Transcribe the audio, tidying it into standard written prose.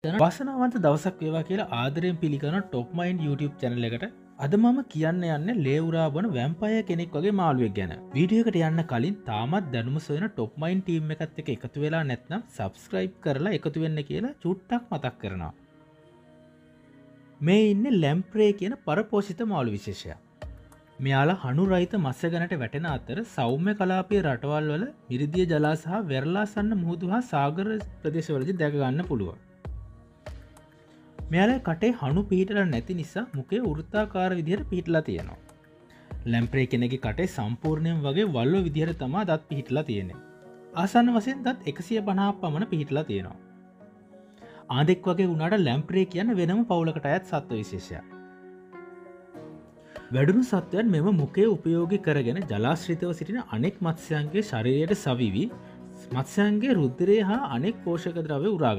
වාසනාවන්ත දවසක් වේවා කියලා ආදරයෙන් පිළිගන්න ටොප් මයින්ඩ් YouTube channel එකට අද මම කියන්න යන්නේ ලේවුරා බන වැම්පයර් කෙනෙක් වගේ මාළුවෙක් ගැන. වීඩියෝ එකට යන්න කලින් තාමත් දැනුම සොයන ටොප් මයින්ඩ් ටීම් එකත් එක්ක එකතු වෙලා නැත්නම් subscribe කරලා එකතු වෙන්න කියලා චුට්ටක් මතක් කරනවා. මේ ඉන්නේ ලැම්ප්‍රේ කියන පරපෝෂිත මාළු විශේෂයක්. මෙයාලා හනු රහිත මත්ස්‍ය ගණට වැටෙන අතර සෞම්‍ය කලාපීය රටවල් වල මිරිදිය ජලා සහ වෙරළාසන්න මුහුදු හා සාගර ප්‍රදේශවලදී දැක ගන්න පුළුවන්. මෙයාලා කටේ හනු පිහිටලා නැති නිසා මුඛය වෘත්තාකාර විදිහට පිහිටලා තියෙනවා. ලැම්ප්‍රේ කෙනෙක්ගේ කටේ සම්පූර්ණයෙන් වගේ වල්ව විදිහට තමයි දත් පිහිටලා තියෙන්නේ. ආසන්න වශයෙන් දත් 150ක් පමණ පිහිටලා තියෙනවා. ආදෙක් වගේ වුණාට ලැම්ප්‍රේ කියන්නේ වෙනම පවුලකට අයත් සත්ත්ව විශේෂයක්. වැඩුණු සත්වයන් මෙම මුඛය උපයෝගී කරගෙන ජලාශ්‍රිතව සිටින අනෙක් මත්ස්‍යයන්ගේ ශරීරයට සවිවි මත්ස්‍යයන්ගේ රුධිරය හා අනෙක් පෝෂක ද්‍රව්‍ය උරා